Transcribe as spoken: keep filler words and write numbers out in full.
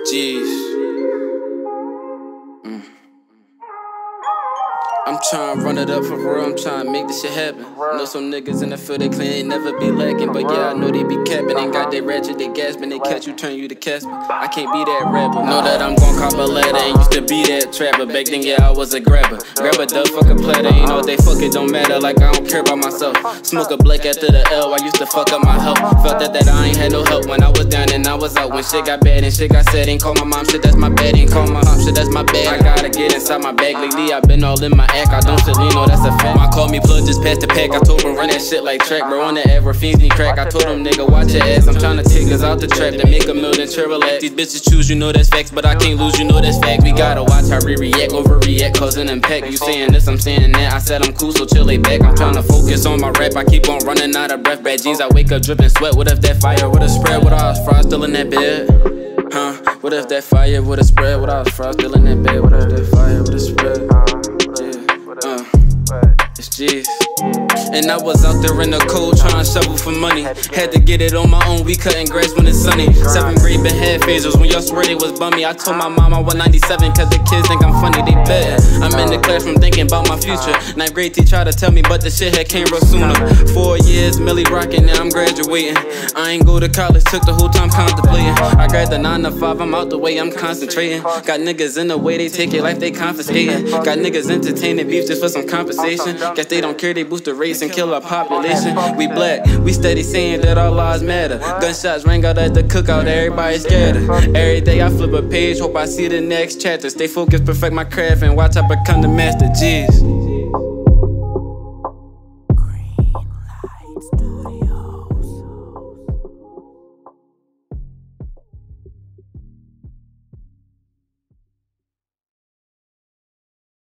Jeez. Mm. I'm tryna run it up for real, I'm tryna make this shit happen. Know some niggas in the field, they claim they never be lacking. But yeah, I know they be capping, ain't got that ratchet, they gasping. They catch you, turn you to Casper. I can't be that rapper. Know that I'm gon' cop a ladder, ain't used to be that trapper. Back then, yeah, I was a grabber. Grab a dub, fuck a platter, you know they fuck it, don't matter. Like I don't care about myself. Smoke a black after the L, I used to fuck up my health. Felt that, that I ain't had no help when I was down and I was out. When shit got bad and shit got sad, ain't call my mom, shit that's my bad. Ain't call my mom, shit that's my bad. I gotta get inside my bag lately, I been all in my act. I don't Seleno, that's a fact. My call me plug, just pass the pack. I told him run that shit like track, bro. On the air, fiends need crack. I told him nigga watch your ass. I'm tryna take us out the trap to make a million travel at. These bitches choose, you know that's facts, but I can't lose, you know that's fact. We gotta watch how we react, overreact, causing impact. You saying this, I'm saying that. I said I'm cool, so chill lay back. I'm tryna focus on my rap. I keep on running out of breath. Bad jeans, I wake up dripping sweat. What if that fire would've spread? What I was fried still in that bed? Huh? What if that fire would've spread? What I was fried still in that bed? What if that fire would've spread? Yeah. Uh. It's G's. And I was out there in the cold trying to shovel for money. Had to get it on my own, we cutting grass when it's sunny. Seventh grade been head phasers when y'all swear they was bummy. I told my mom I was ninety-seven cause the kids think I'm funny, they bet. I'm in the classroom thinking about my future. Ninth grade teacher tried to tell me but the shit had came real sooner. Four years, Millie rockin', now I'm graduating. I ain't go to college, took the whole time contemplating. I grabbed the nine to five, I'm out the way, I'm concentrating. Got niggas in the way, they take your life, they confiscating. Got niggas entertaining beef just for some compensation. Guess they don't care, they boost the race and kill our population. We black, we steady saying that our lives matter. Gunshots rang out at the cookout, everybody scattered. Every day I flip a page, hope I see the next chapter. Stay focused, perfect my craft, and watch I become the master. Jeez.